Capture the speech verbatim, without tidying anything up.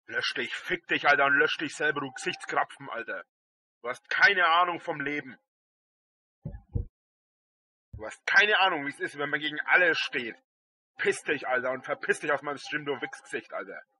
Lösch dich, fick dich, Alter, und lösch dich selber, du Gesichtskrapfen, Alter. Du hast keine Ahnung vom Leben. Du hast keine Ahnung, wie es ist, wenn man gegen alle steht. Piss dich, Alter, und verpiss dich aus meinem Stream, du Wichsgesicht, Alter.